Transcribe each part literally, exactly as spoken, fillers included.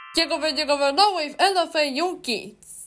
Dickory, Dickory, now with Elephant YouKids.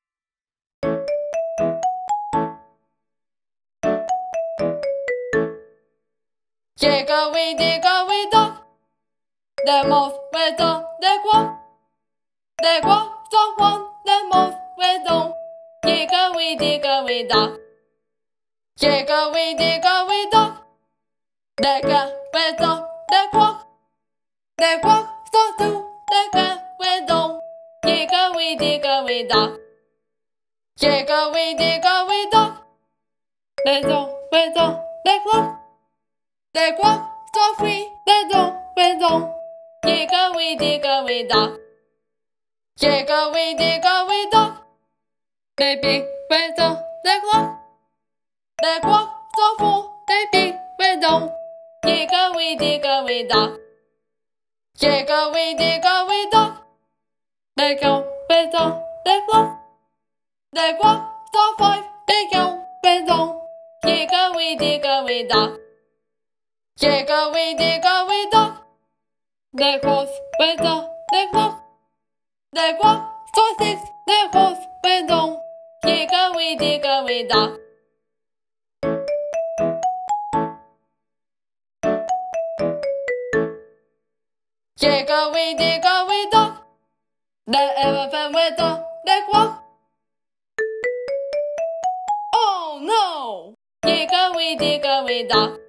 Dickory, Dickory, dock. The mouse went on the quack. The quack saw one, the mouse went on. Dickory, Dickory, dock. Dickory, Dickory, dock. The cat went on the quack. The quack saw two, the cat went on. Dickory, Dickory, dock. Dickory, Dickory, dock. The dog went on the clock. The quack saw three, the dog went on. Dickory, Dickory, dock. Dickory, Dickory, dock. The pig went on the clock. The quack saw four, the pig went on. Dickory, Dickory, dock. Dickory, Dickory, dock. The cow went on the clock. The quack saw five, the cow went on. Dickory, Dickory, dock. Dickory, Dickory, dock. The horse went on the clock. The quack saw six, the horse went on. Dickory, Dickory, dock. Dickory, Dickory, dock. The elephant went on the quack. Oh no! Dickory, Dickory, dock.